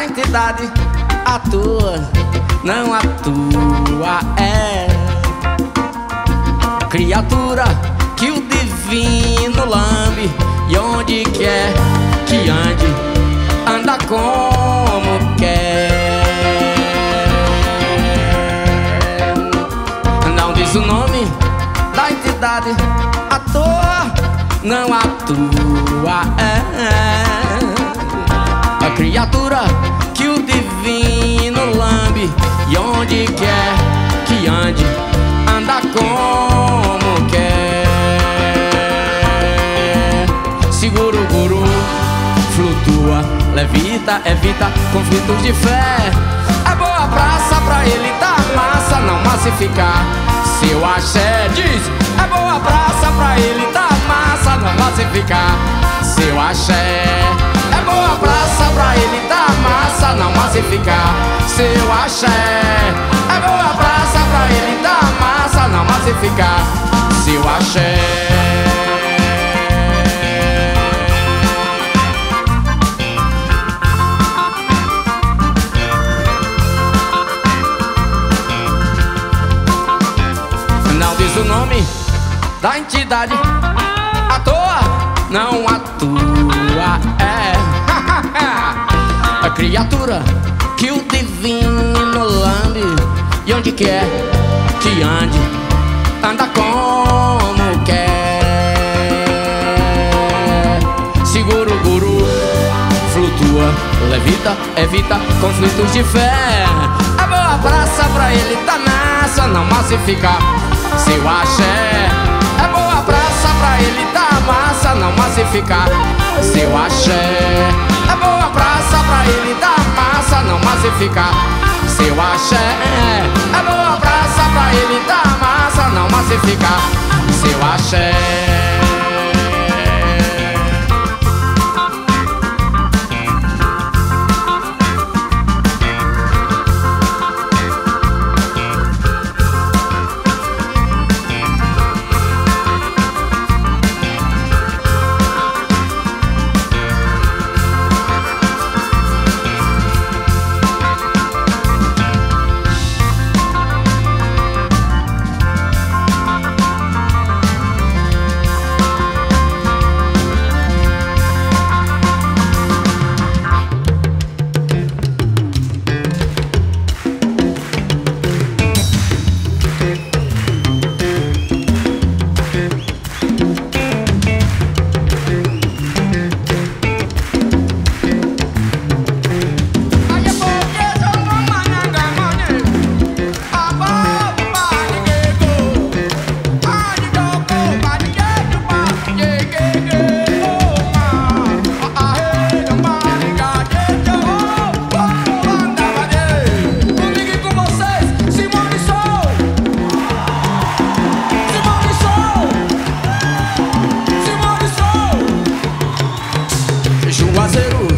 entidade atua, não atua, é criatura que o divino lambe, e onde quer que ande, anda como quer. Não diz o nome da entidade à toa, não atua, a criatura que o divino lambe, e onde quer que ande, anda como quer. Segura o guru, flutua, levita, evita conflitos de fé. É boa praça pra ele dar massa, não massificar seu axé. Diz, é boa praça pra ele dar massa, não massificar seu axé. É boa praça pra ele dar massa, não massificar seu axé. É boa praça pra ele dar massa, não massificar seu axé. Não diz o nome da entidade à toa, não atua, é a criatura que o divino lambe, e onde quer que ande, anda como quer. Segura o guru, flutua, levita, evita conflitos de fé. É boa praça pra ele dar massa, não massificar seu axé. É boa praça pra ele dar massa, não massificar seu axé. É boa praça pra ele dar massa, não massificar seu axé. É boa praça pra ele dar massa, não massificar seu axé.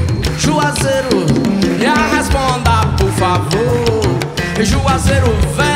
Juazeiro, me responda por favor. Juazeiro, velho.